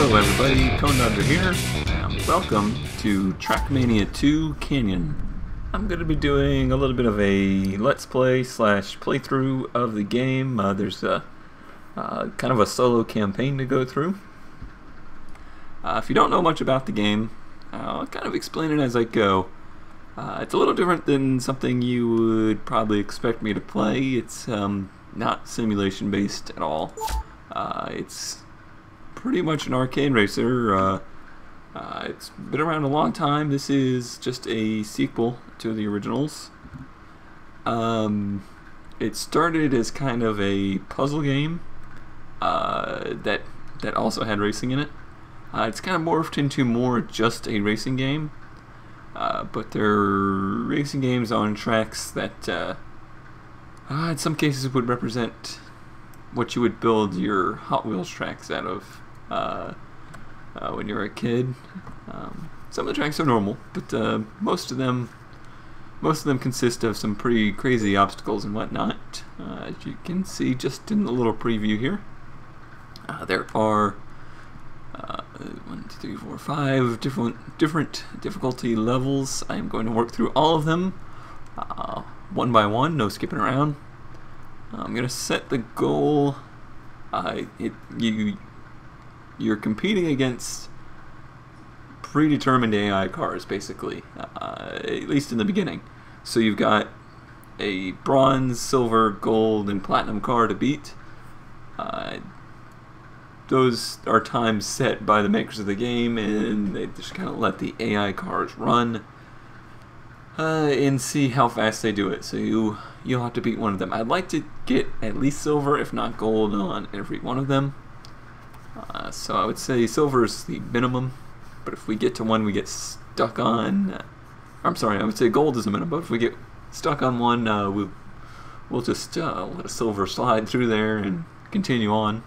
Hello everybody, ConeDodger here, and welcome to Trackmania 2 Canyon. I'm going to be doing a little bit of a Let's Play slash playthrough of the game. There's a kind of a solo campaign to go through. If you don't know much about the game, I'll kind of explain it as I go. It's a little different than something you would probably expect me to play. It's not simulation based at all. It's pretty much an arcade racer. It's been around a long time. This is just a sequel to the originals. It started as kind of a puzzle game that also had racing in it. It's kind of morphed into more just a racing game, but they're racing games on tracks that in some cases would represent what you would build your Hot Wheels tracks out of when you were a kid. Some of the tracks are normal, but most of them consist of some pretty crazy obstacles and whatnot. As you can see just in the little preview here, there are 1, 2, 3, 4, 5 different difficulty levels. I am going to work through all of them one by one, no skipping around. I'm going to set the goal. You're competing against predetermined AI cars, basically, at least in the beginning. So you've got a bronze, silver, gold, and platinum car to beat. Those are times set by the makers of the game, and they just kind of let the AI cars run and see how fast they do it. So you'll have to beat one of them. I'd like to get at least silver, if not gold, on every one of them. So I would say silver is the minimum, but if we get to one we get stuck on, I'm sorry, I would say gold is the minimum, but if we get stuck on one, we'll just let a silver slide through there and continue on.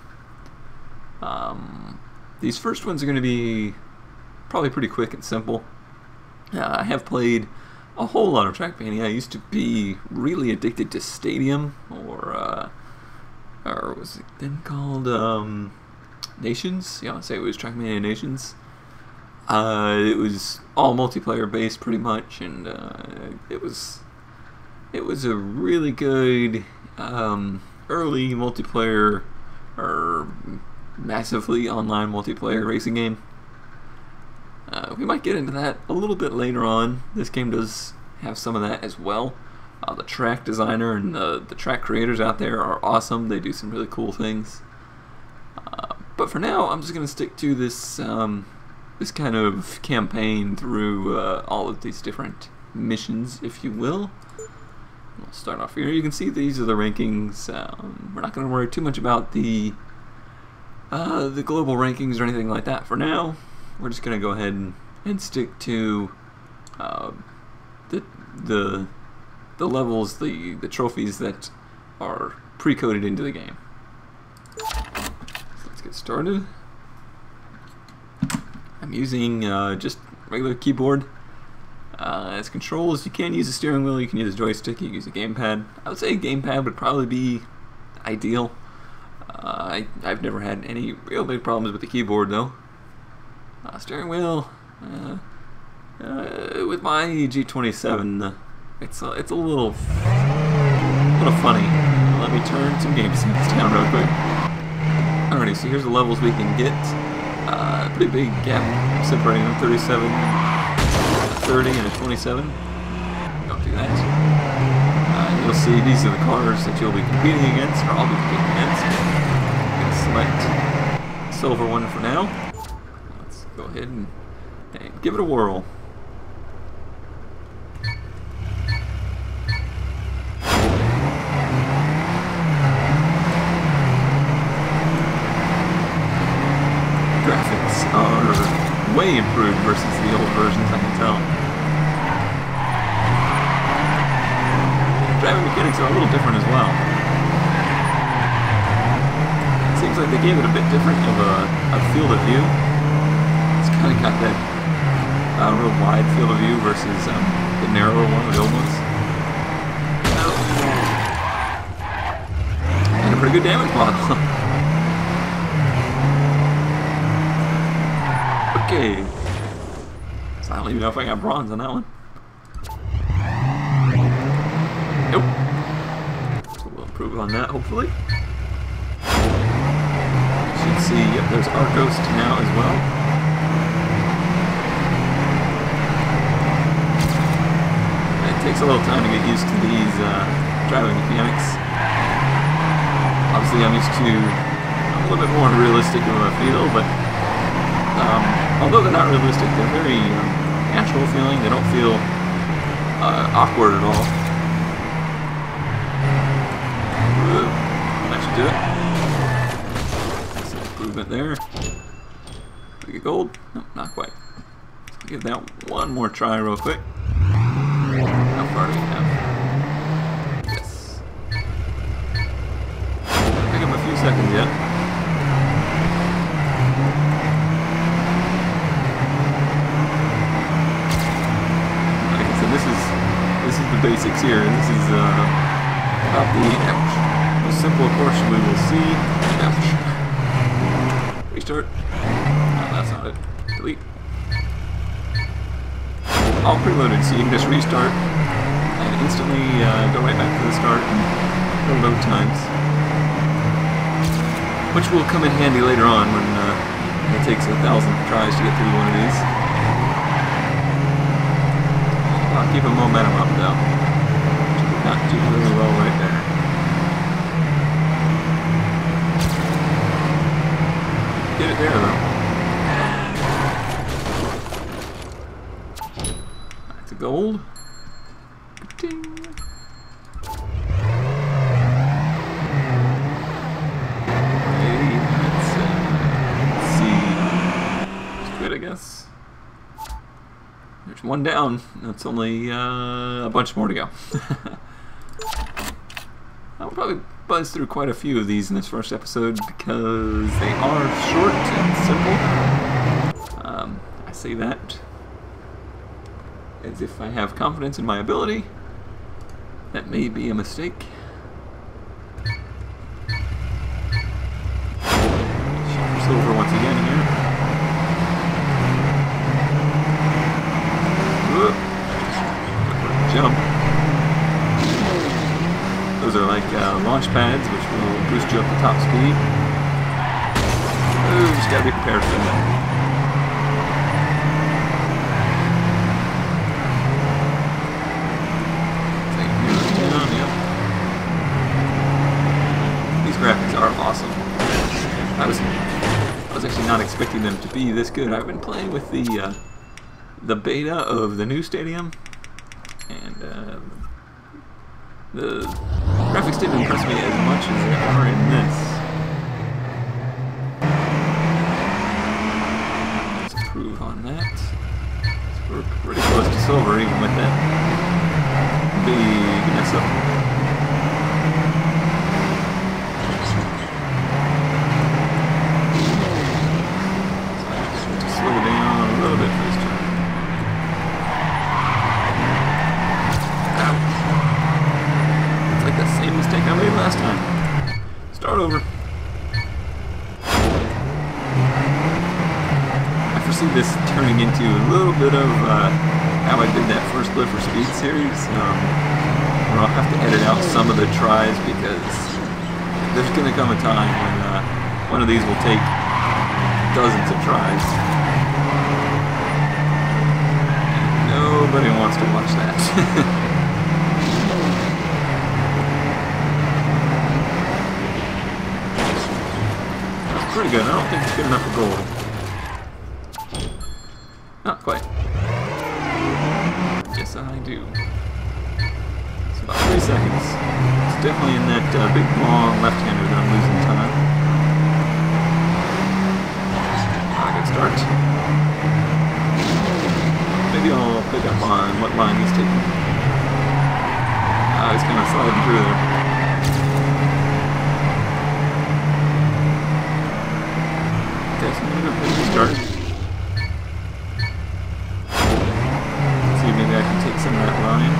These first ones are going to be probably pretty quick and simple. I have played a whole lot of Trackmania. I used to be really addicted to Stadium, or was it then called Nations? Yeah, I'll say it was Trackmania Nations. It was all multiplayer based pretty much, and it was a really good early multiplayer or massively online multiplayer racing game. We might get into that a little bit later on. This game does have some of that as well. The track designer and the track creators out there are awesome. They do some really cool things. But for now, I'm just going to stick to this this kind of campaign through all of these different missions, if you will. We'll start off here. You can see these are the rankings. We're not going to worry too much about the global rankings or anything like that for now. We're just going to go ahead and stick to the levels, the trophies that are pre-coded into the game. So let's get started. I'm using just regular keyboard as controls. You can use a steering wheel, you can use a joystick, you can use a gamepad. I would say a gamepad would probably be ideal. I've never had any real big problems with the keyboard though. Steering wheel, with my G27, it's a little funny. Let me turn some game settings down real quick. Alrighty, so here's the levels we can get. Pretty big gap separating them, 37, 30, and a 27. Don't do that. You'll see these are the cars that you'll be competing against, or I'll be competing against. I'm going to select the silver one for now. Let's go ahead and give it a whirl. Graphics are way improved versus the old versions, I can tell. Driving mechanics are a little different as well. It seems like they gave it a bit different of a field of view. It's kind of got that real wide field of view versus the narrower one, the old ones. And a pretty good damage model. Okay. So I don't even know if I got bronze on that one. Nope. So we'll improve on that, hopefully. You should see, yep, there's our ghost now as well. It takes a little time to get used to these driving mechanics. Obviously, I'm used to a little bit more realistic of a feel, but although they're not realistic, they're very natural feeling. They don't feel awkward at all. That should do it. Some improvement there. We get gold? No, not quite. So give that one more try real quick. How far do we have? Yes. Take up a few seconds yet. Like I said, this is the basics here. This is about the most simple course we will see. Restart. No, that's not it. Delete. All preloaded, so you can just restart and instantly go right back to the start and no load times. Which will come in handy later on when it takes 1,000 tries to get through one of these. I'll keep a momentum up though. Not doing really well right there. Get it there though. Back to gold. Ding. I guess. There's one down. That's only a bunch more to go. I'll probably buzz through quite a few of these in this first episode because they are short and simple. I say that as if I have confidence in my ability. That may be a mistake. Shoot for silver once again here. Jump. Those are like launch pads, which will boost you up to top speed. Ooh, just gotta be prepared for that. These graphics are awesome. I was actually not expecting them to be this good. I've been playing with the beta of the new stadium, and the graphics didn't impress me as much as they are in this. Let's improve on that. So we're pretty close to silver even with that big mess up. So I just have to slow down a little bit for this turn. Same mistake I made last time. Start over. I foresee this turning into a little bit of how I did that first Live for Speed series, where I'll have to edit out some of the tries because there's going to come a time when one of these will take dozens of tries. And nobody wants to watch that. Pretty good. I don't think it's good enough for gold. Not quite. Yes, I do. It's about 3 seconds. It's definitely in that big, long left-hander that I'm losing time. Good start. Maybe I'll pick up on what line he's taking. He's kind of sliding through there. Start. See, maybe I can take some of that line.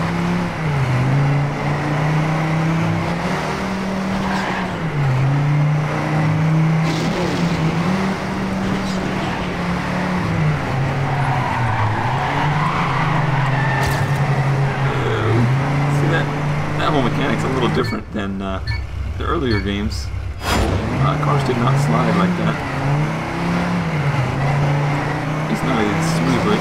the earlier games, cars did not slide like that. At least not as smoothly.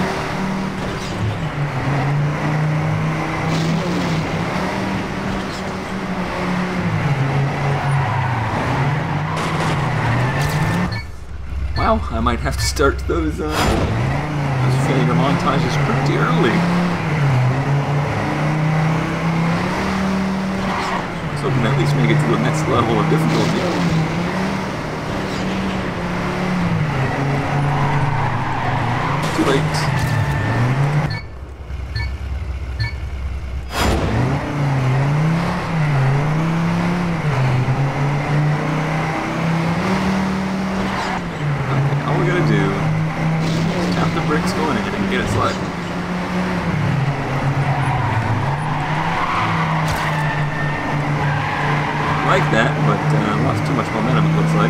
Wow, I might have to start those failure montages pretty early. I was hoping to at least make it to the next level of difficulty. Too late. Going in and get it slide. Like that, but lost too much momentum, it looks like.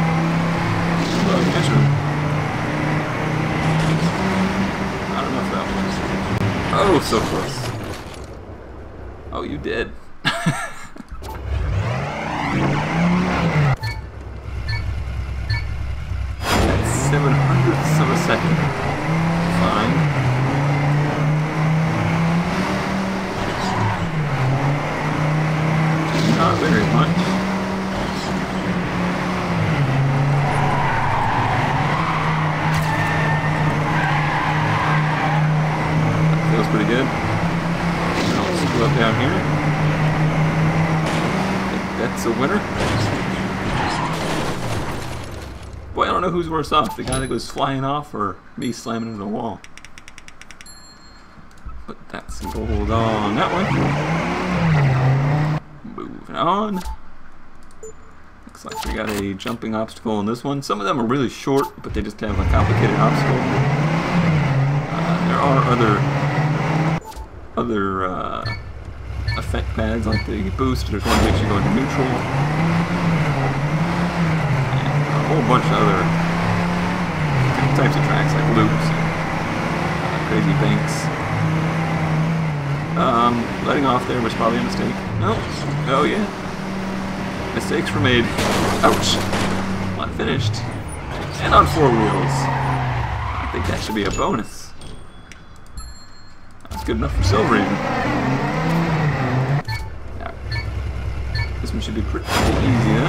I don't know if that was. Oh, so close. Oh, you did. That's 700ths of a second. Fine. Not very much. That feels pretty good. I'll screw up down here. I think that's a winner. Boy, I don't know who's worse off, the guy that goes flying off or me slamming into the wall. But that's gold on that one. Moving on. Looks like we got a jumping obstacle on this one. Some of them are really short, but they just have a complicated obstacle. There are other effect pads like the boost. There's one that makes you go into neutral. A whole bunch of other types of tracks like loops and crazy banks. Letting off there was probably a mistake. No. Oh yeah. Mistakes were made. Ouch. Unfinished. And on 4 wheels. I think that should be a bonus. That's good enough for silver even. Yeah. This one should be pretty easy then.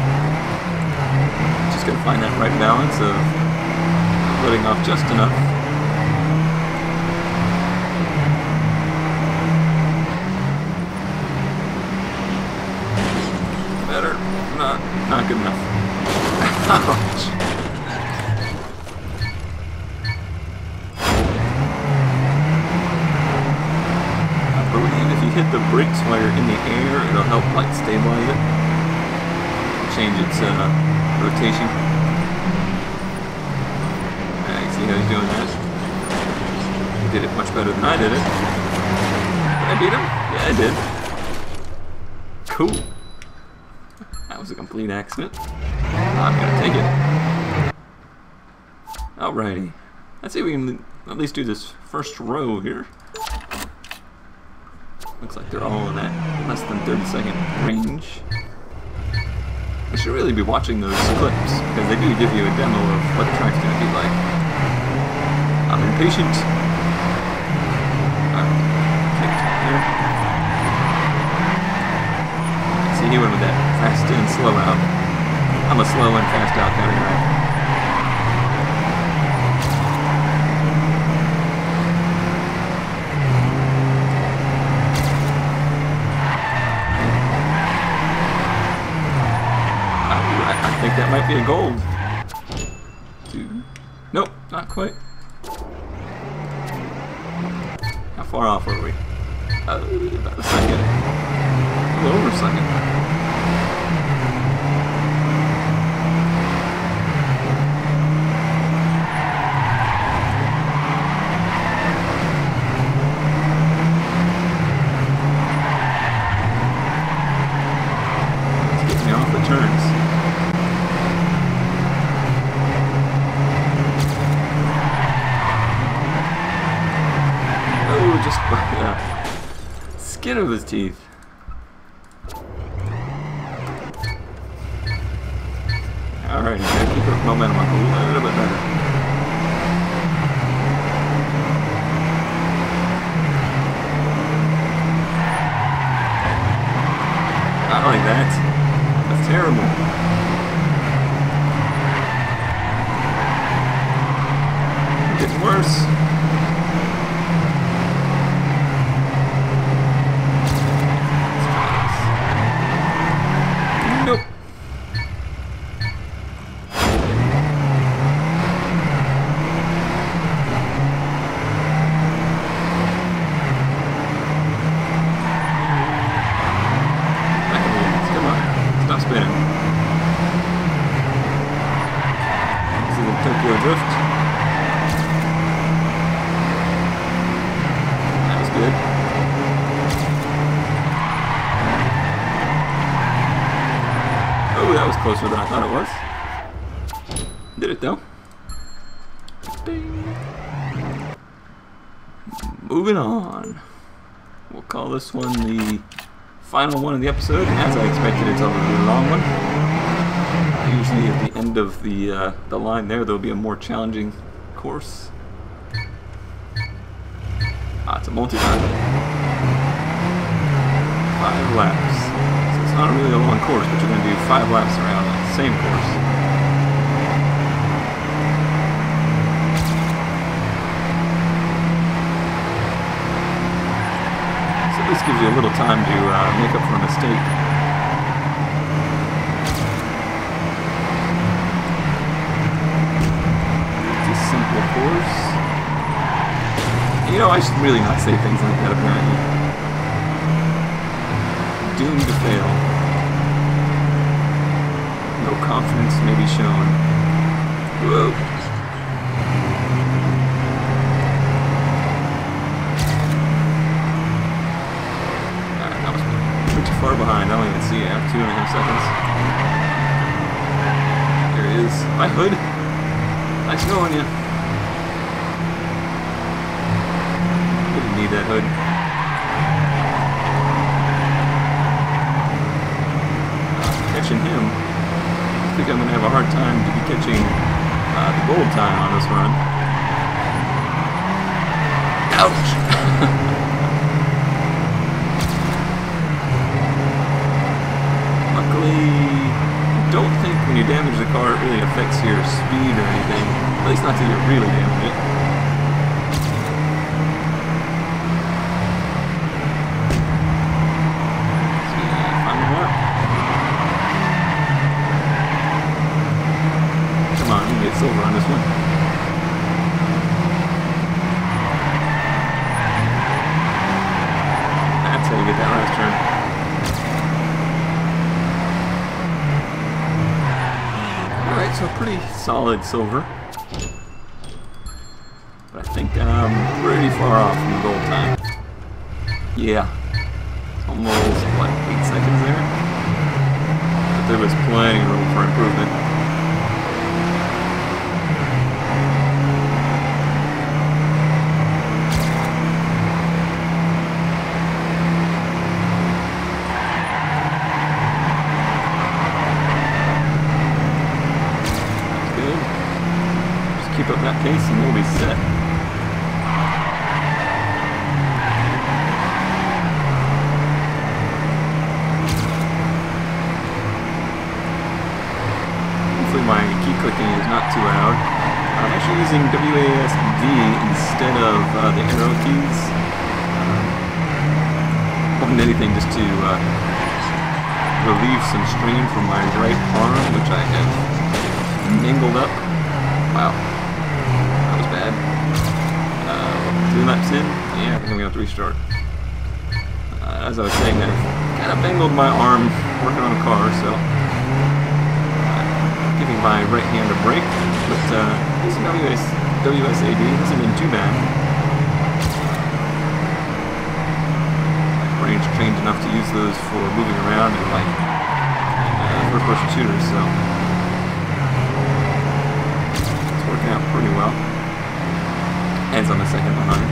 Just gotta find that right balance of letting off just enough. Better. Not good enough. Ouch. I believe if you hit the brakes while you're in the air, it'll help like stabilize it. Change its rotation. See how he's doing that? He did it much better than I did it. Did I beat him? Yeah, I did. Cool. That was a complete accident. I'm gonna take it. Alrighty. Let's see if we can at least do this first row here. Looks like they're all in that less than 30-second range. I should really be watching those clips, because they do give you a demo of what the track's gonna be like. I'm impatient. See, he went with that fast in, slow out. I'm a slow in, fast out kind of guy. I think that might be a gold. 2. Nope, not quite. How far off were we? About a second. A little over a second. It's getting me off the turns. Just by the skin of his teeth. Alright, gotta keep our momentum up a little bit better. Not like that. That's terrible. It's getting worse. Nope. Come on. Stop spinning. This is a Tokyo Drift. That was good. Oh, that was closer than I thought it was. Did it though. Ding. Moving on. We'll call this one the final one of the episode. As I expected, it's a really long one. Usually at the end of the line there'll be a more challenging course. It's a multi-lap. 5 laps. So it's not really a long course, but you're going to do 5 laps around the same course. So this gives you a little time to make up for a mistake. It's a simple course. You know, I should really not say things like that apparently. Doomed to fail. No confidence may be shown. Whoa. Alright, that was pretty far behind. I don't even see it. I have 2.5 seconds. There it is. My hood. Nice knowing you. Didn't need that hood. Catching him. I think I'm going to have a hard time to be catching the gold time on this run. Ouch! Luckily, I don't think when you damage the car it really affects your speed or anything. At least not till you really damage it. Silver on this one. That's how you get that last turn. Alright, so pretty solid silver. But I think I'm pretty far off from the gold time. Yeah. It's almost, what, 8 seconds there? But there was plenty of room for improvement. Keep up that pace and we'll be set. Hopefully my key clicking is not too loud. I'm actually using WASD instead of the arrow keys. More than anything just to relieve some strain from my right arm, which I have mangled up. Wow. Bad. 2 laps in? Yeah, I think I'm going to have to restart. As I was saying, I've kind of mangled my arm working on a car, so giving my right hand a break. But this WSAD hasn't been too bad. My brain's trained enough to use those for moving around and like first-person shooters, so it's working out pretty well. Ends on the second behind.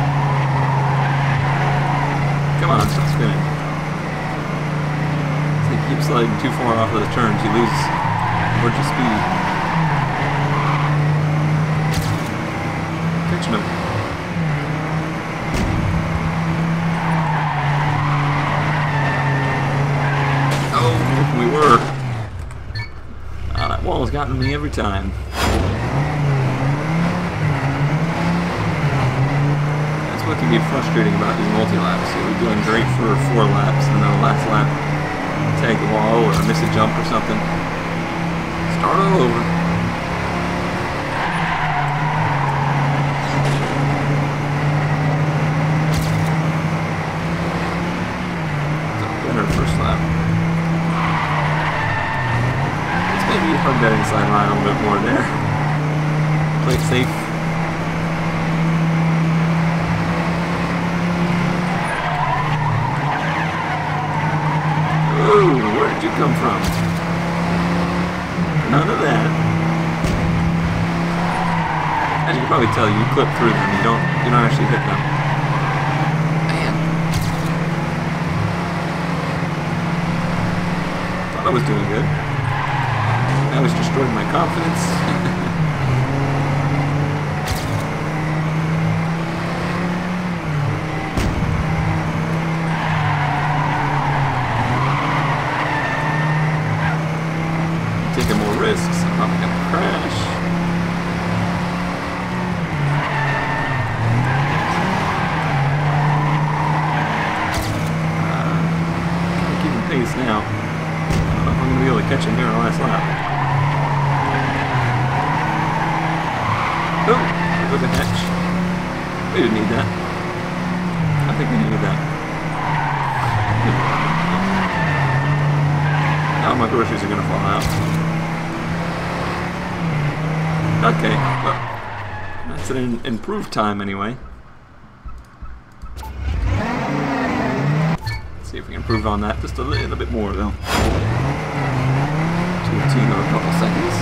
Come on, stop spinning. keep sliding too far off of the turns, you lose much of speed. Catching him. Oh, we were. That wall has gotten me every time. That's what can be frustrating about these multi-laps. You'll be doing great for 4 laps, and then the last lap, tag the wall or miss a jump or something. Start all over. Winner first lap. Let's maybe hug that inside line a little bit more there. Play it safe. Ooh, where did you come from? None of that. As you can probably tell, you clip through them. You don't actually hit them. Man. Thought I was doing good. I was destroying my confidence. Taking more risks, I'm probably gonna crash. Kind of keeping pace now. I don't know if I'm gonna be able to catch him here on the last lap. Oh, there goes a hatch. We didn't need that. I think we needed that. Now my groceries are gonna fall out. Okay, well, that's an improved time anyway. Let's see if we can improve on that just a little bit more though. To a tune of a couple seconds.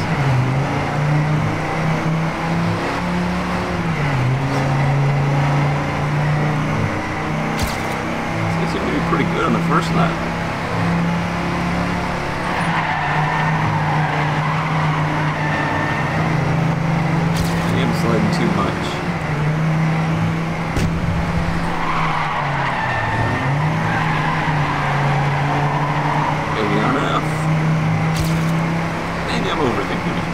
So they seem to be pretty good on the first lap. Sliding too much. Maybe not enough. Maybe I'm overthinking it.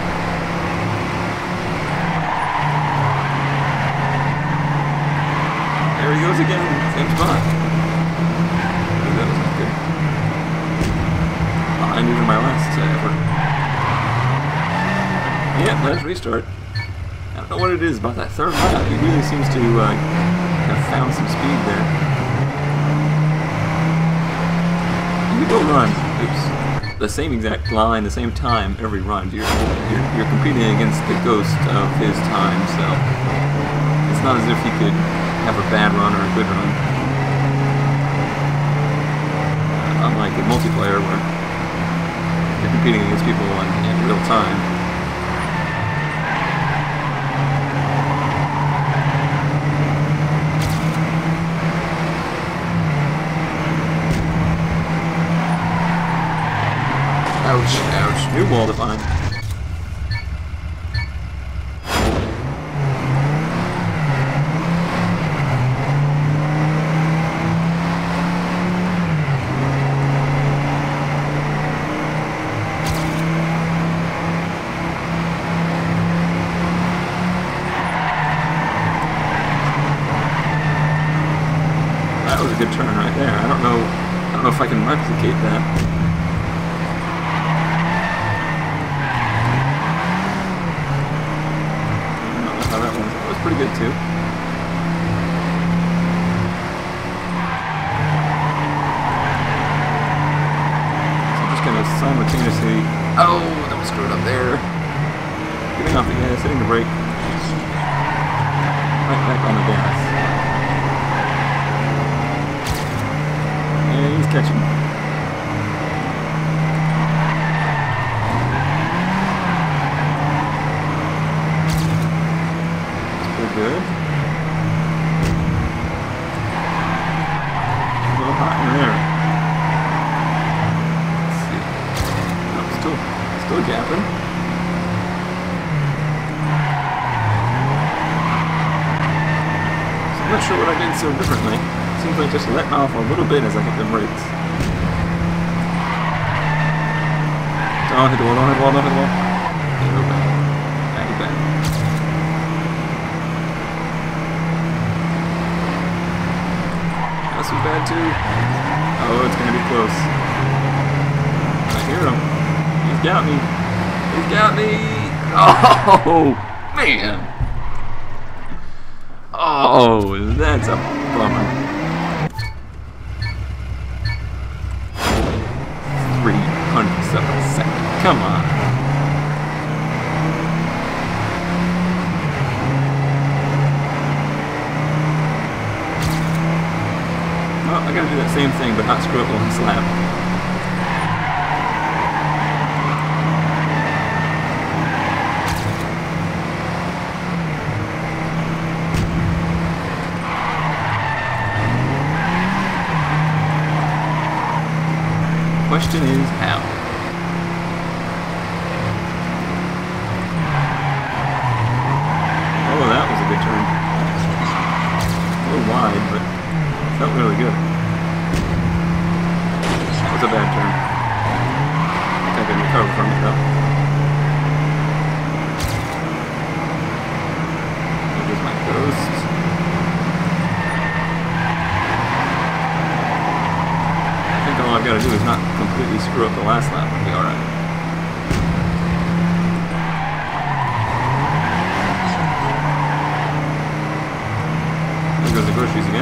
There he goes again. Same spot. Oh, that was not good. Behind even my last effort. Yep, let's restart. I don't know what it is about that third lap. He really seems to have found some speed there. You go run. Oops. The same exact line, the same time every run. You're competing against the ghost of his time, so it's not as if he could have a bad run or a good run. Unlike in multiplayer where you're competing against people in real time. Ouch, ouch. New wall to find. That was a good turn right there. I don't know if I can replicate that. Pretty good too. So I'm just gonna simultaneously. Oh, that was screwed up there. Getting off the gas, hitting the brake. Right back on the gas. And he's catching. Good. A little hot in there. little gapping. So I'm not sure what I did so differently. Seems like just letting off a little bit as I hit the brakes. Don't hit the wall, don't hit the wall, don't hit the wall. Yeah, go back. Back, back. That's too bad too. Oh, it's gonna be close. I hear him. He's got me. He's got me. Oh, man. Oh, that's a bummer. 300th of a second. Come on. Well, I gotta do that same thing, but not screw up the last lap. Question is how. Oh, that was a good turn. A little wide, but felt really good. That was a bad turn. I think I can recover from it though. There's my ghost. All I've got to do is not completely screw up the last lap and be alright. There goes the groceries again.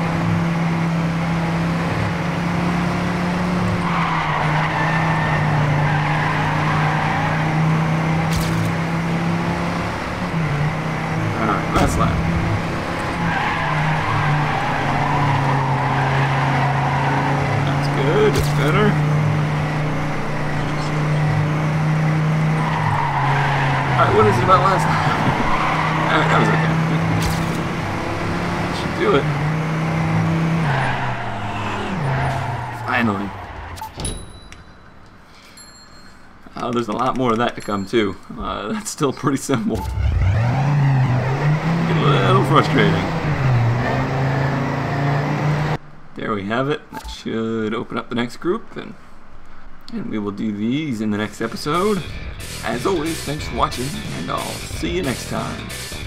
Alright, last lap. Good, it's better. Alright, what is it about last time? Alright, that was okay. Should do it. Finally. Oh, there's a lot more of that to come too. That's still pretty simple. A little frustrating. There we have it. That should open up the next group, and we will do these in the next episode. As always, thanks for watching, and I'll see you next time.